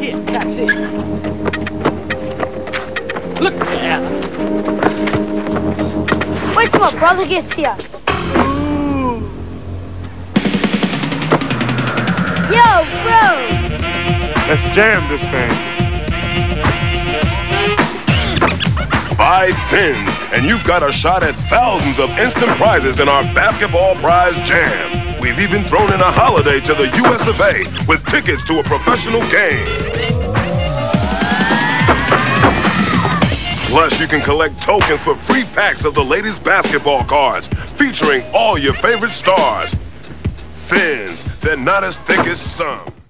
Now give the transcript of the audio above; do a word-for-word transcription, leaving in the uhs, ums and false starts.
it, that's it. Look there. Wait till my brother gets here. Ooh. Yo, bro! Let's jam this thing. Buy Fins, and you've got a shot at thousands of instant prizes in our basketball prize jam. We've even thrown in a holiday to the U S of A with tickets to a professional game. Plus, you can collect tokens for free packs of the latest basketball cards featuring all your favorite stars. Fins, they're not as thick as some.